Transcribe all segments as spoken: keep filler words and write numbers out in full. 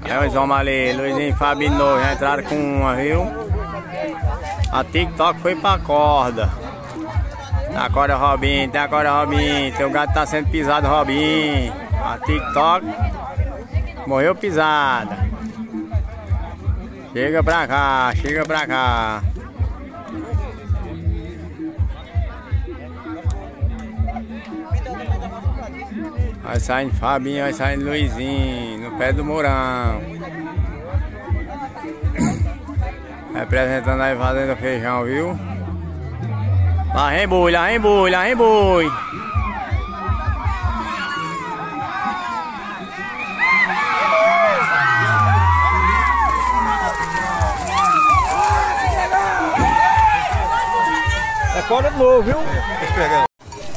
É os homens ali, Luizinho e Fabinho novo, já entraram com uma, viu? A TikTok foi pra corda. Tem a corda Robinho, tem a corda Robinho. Teu gato tá sendo pisado, Robinho. A TikTok morreu pisada. Chega pra cá, chega pra cá. Vai saindo Fabinho, vai saindo Luizinho, no pé do Mourão. Representando aí Fazenda Feijão, viu? Lá vem boi, lá vem boi, lá vem boi. É corda de novo, viu? Deixa eu pegar.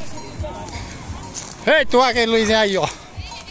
Ei, tu aquele Luizinho aí, ó.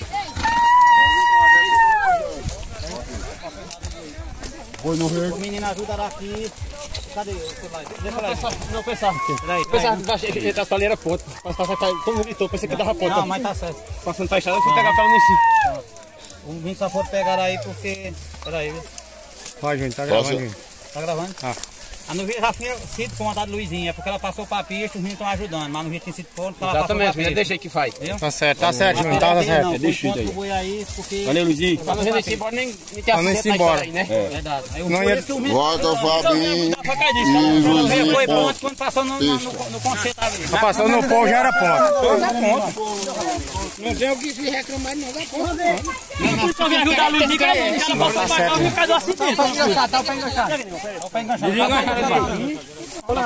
O menino ajuda aqui. Cadê o celular? Deixa lá. Não, pensava. Peraí, pensava que a palha era ponta. Todo mundo gritou, pensei que dava ponta. Não, mas tá certo. Passando pra estrada, eu fui pegar pra onde si. O menino só for pegar aí porque... Peraí, viu? Vai, gente, tá gravando, gente. Tá gravando? Ah. A no Rio já tinha sido ponta do Luizinho, é porque ela passou pra pista e os meninos estão ajudando, mas no Rio tinha sido ponta, ela exatamente, passou pra deixa aí que faz. Viu? Tá certo, tá certo, Juninho, tá certo. Não, deixa isso aí. aí porque... Valeu, Luizinho. Pra não ir embora, nem te assistir embora. Aí, né? É. Verdade. Aí o não ia... Volta, Fabinho. Não foi ponto quando passou no, no, no, no conceito ali. Só passou no pão, já era ponto. Já ponto. Não tem o que se reclamar, não dá ponto. Não só vem ajudar a Luizinho, que ela passou pra cá, o Ricardo acidente. Tá pra enganchar, tá pra enganchar. Tá pra enganchar.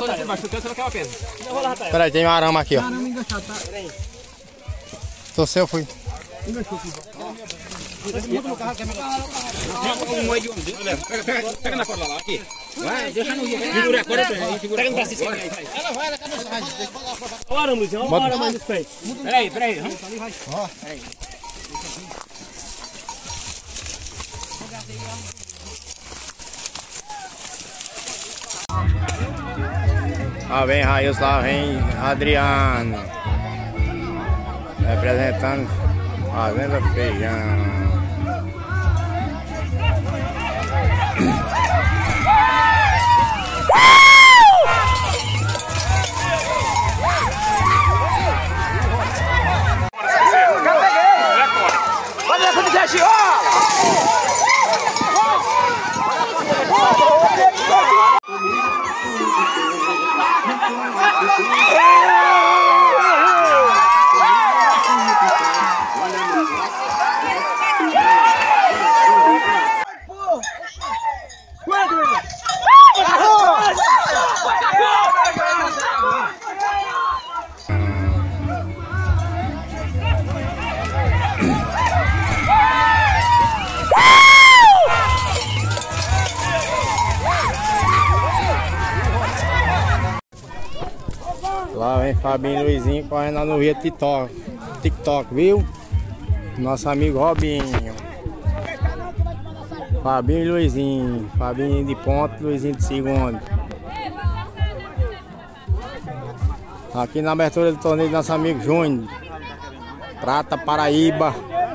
Peraí, tem um arame aqui, ó. Tô seu, fui. Pega na corda lá, aqui. Vai, deixa no rio. Segura a corda pra gente. Pega no braço. Ela vai, ela cai no braço. Olha o arame, Luizinho. Olha o arame mais dos peitos. Peraí, peraí. Ó. Peraí. Lá vem Railson, lá vem Adriano. Representando Fazenda Feijão. Lá vem Fabinho e Luizinho correndo lá no Rio TikTok, TikTok, viu? Nosso amigo Robinho. Fabinho e Luizinho. Fabinho de ponta, Luizinho de segundo. Aqui na abertura do torneio do nosso amigo Júnior. Prata, Paraíba.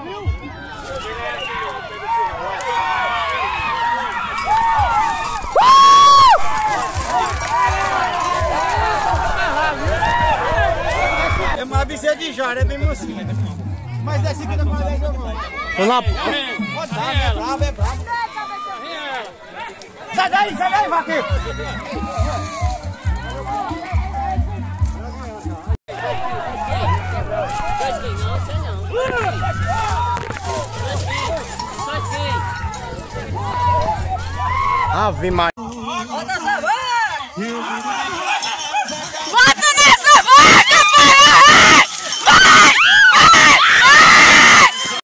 Você é de Jara, é bem mocinha. Mas esse aqui não faz não. Tô na... É bravo, é bravo. Sai daí, sai daí, vaqueiro. Ave Maria.